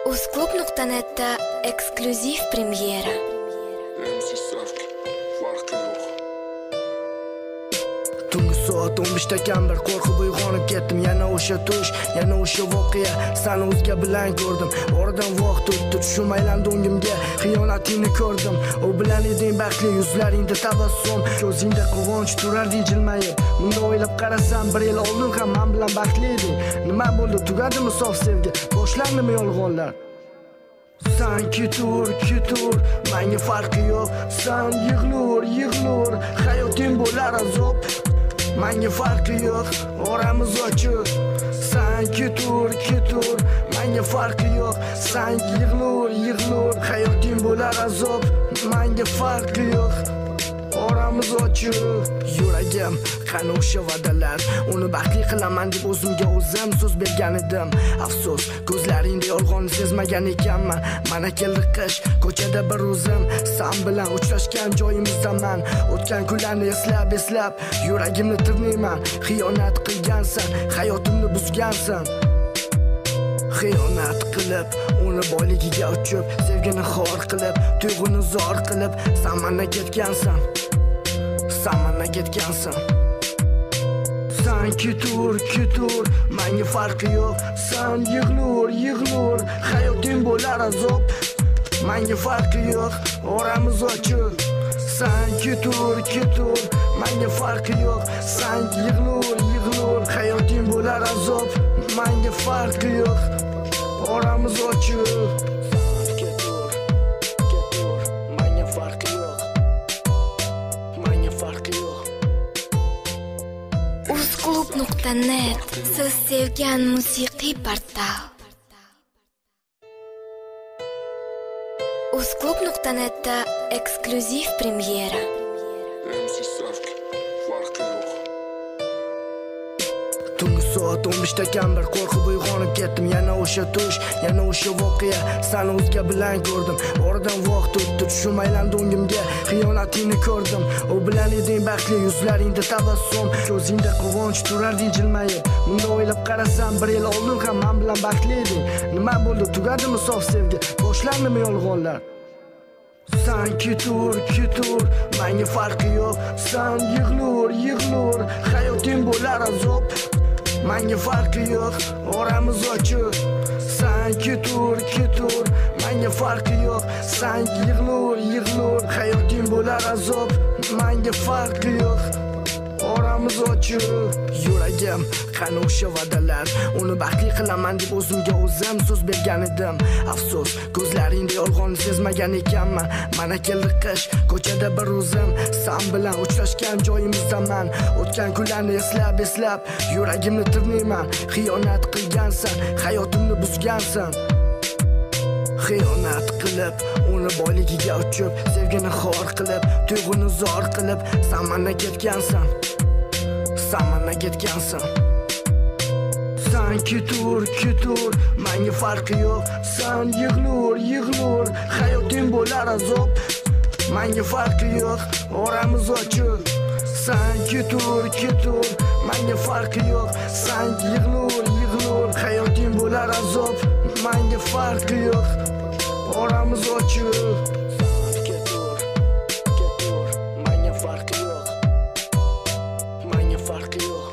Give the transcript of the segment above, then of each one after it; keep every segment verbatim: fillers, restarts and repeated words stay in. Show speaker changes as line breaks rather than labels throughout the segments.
Uzclub nuqta net'da eksklyuziv premyera.
Tungi soat o'n beshtakan bir qo'rqib uyg'onib ketdim. Yana o'sha tush, yana o'sha voqea. Seni o'zga bilan ko'rdim. Oradan vaqt o'tdi, tushim aylandi o'ngimga. Xiyonatingni ko'rdim. U bilan eding baxtli, yuzlaringda tabassum, ko'zingda quvonch turarding jilmayib. Bunda o'ylab qarasam, bir yil oldin ham men bilan baxtli eding. Nima bo'ldi? Tugadimi sof sevgi? Boshlandimi yolg'onlar? Sen ketur, ketur, menga farqi yo'q. Sen yig'lur, yig'lur, hayoting bo'lar azob. Menga farqi yo'q, oramiz ochiq. Sen ketur, ketur, menga farqi yo'q. Sen yig'lur, yig'lur, hayoting bo'lar azob. Menga farqi yo'q, oramiz ochiq. Yuragim qani o'sha va'dalar, uni baxtli qilaman deb o'zimga o'zim so'z bergan edim. Afsus, ko'zlaringda yolg'onni sezmagan ekanman. Mana keldi qish, ko'chada bir o'zim, sen bilan uchrashgan joyimizdaman. O'tgan kunlarni eslab eslab yuragimni tirnayman. Xiyonat qilgansan, hayotimni buzgansan. Xiyonat qilib, uni boyligiga uchib, sevgini xor qilib, tuyg'uni zor qilib, sen mendan ketgansan. Sen mendan ketgansan. Sen ketur, ketur, menga farqi yo'q. Sen yig'lur, yig'lur, hayoting bo'lar azob. Menga farqi yo'q, oramiz ochiq. Sen ketur, ketur, menga farqi yo'q. Sen yig'lur, yig'lur, hayoting bo'lar azob. Menga farqi yo'q, oramiz ochiq. Sen ketur, ketur, menga farqi yo'q. Menga farqi yo'q.
Uzclub nuqta net, siz sevgan musiqiy portal. Uzclub nuqta net'da eksklyuziv premyera.
Tungi soat o'n beshtakan bir qo'rqib uyg'onib ketdim. Yana o'sha tush, yana o'sha voqea. Seni o'zga bilan ko'rdim. Oradan vaqt o'tdi, tushim aylandi o'ngimga. Xiyonatingni ko'rdim. U bilan eding baxtli, yuzlaringda tabassum, ko'zingda quvonch turarding jilmayib. Bunda o'ylab qarasam, bir yil oldin ham men bilan baxtli eding. Nima bo'ldi? Tugadimi sof sevgi? Boshlandimi yolg'onlar? Sen ketur, ketur, menga farqi yo'q. Sen yig'lur, yig'lur, hayoting bo'lar azob. Menga farqi yo'q, oramiz ochiq. Sen ketur, ketur, menga farqi yo'q. Sen yig'lur, yig'lur, hayoting bo'lar azob. Menga farqi yo'q, oramiz ochiq. Yuragim qani o'sha va'dalar, uni baxtli qilaman deb o'zimga o'zim so'z bergan edim. Afsus, ko'zlaringda yolg'onni sezmagan ekanman. Mana keldi qish, ko'chada bir o'zim, sen bilan uchrashgan joyimizdaman. O'tgan kunlarni eslab eslab yuragimni tirnayman. Xiyonat qilgansan, hayotimni buzgansan. Xiyonat qilib, uni boyligiga uchib, sevgini xor qilib, tuyg'uni zor qilib, sen mendan ketgansan. Sen mendan ketgansan. Sen ketur, ketur, menga farqi yo'q. Sen yig'lur, yig'lur, hayoting bo'lar azob. Menga farqi yo'q, oramiz ochiq. Sen ketur, ketur, menga farqi yo'q. Sen yig'lur, yig'lur, hayoting bo'lar azob. Menga farqi yo'q, oramiz ochiq. Sen ketur, ketur, menga farqi yo'q. Menga farqi yo'q.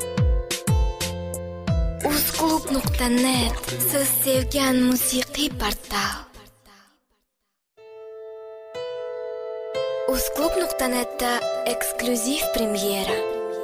Uzclub nuqta net, siz sevgan musiqiy portal. Uzclub nuqta net'da eksklyuziv premyera.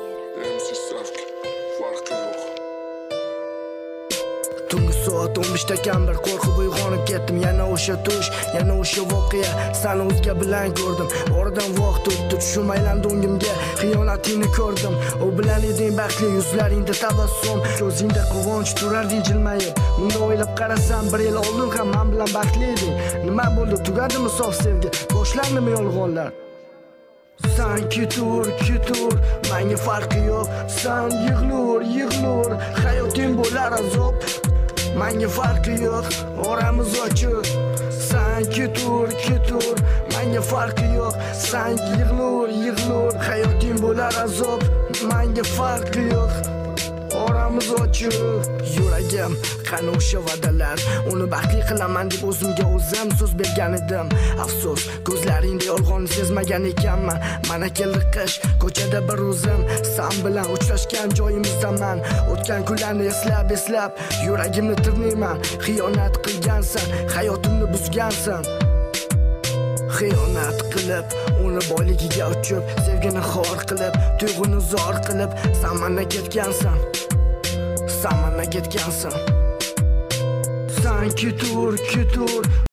Tungi soat o'n beshtakan bir qo'rqib uyg'onib ketdim. Yana o'sha tush, yana o'sha voqea. Seni o'zga bilan ko'rdim. Oradan vaqt o'tdi, tushim aylandi o'ngimga. Xiyonatingni ko'rdim. U bilan eding baxtli, yuzlaringda tabassum, ko'zingda quvonch turarding jilmayib. Bunda o'ylab qarasam, bir yil oldin ham men bilan baxtli eding. Nima bo'ldi? Tugadimi sof sevgi? Boshlandimi yolg'onlar? Sen ketur, ketur, menga farqi yo'q. Sen yig'lur, yig'lur, hayoting bo'lar azob. Menga farqi yo'q, oramiz ochiq. Sen ketur, ketur, menga farqi yo'q. Sen yig'lur, yig'lur, hayoting bo'lar azob. Menga farqi yo'q, oramiz ko'zimiz ochiq. Yuragim qani o'sha va'dalar, uni baxtli qilaman deb o'zimga o'zim so'z bergan edim. Afsus, ko'zlaringda yolg'onni sezmagan ekanman. Mana keldi qish, ko'chada bir o'zim, sen bilan uchrashgan joyimizdaman. O'tgan kunlarni eslab eslab yuragimni tirnayman. Xiyonat qilgansan, hayotimni buzgansan. Xiyonat qilib, uni boyligiga uchib, sevgini xor qilib, tuyg'uni zor qilib, sen mendan ketgansan. Sen mendan ketgansan. Sen ketur, ketur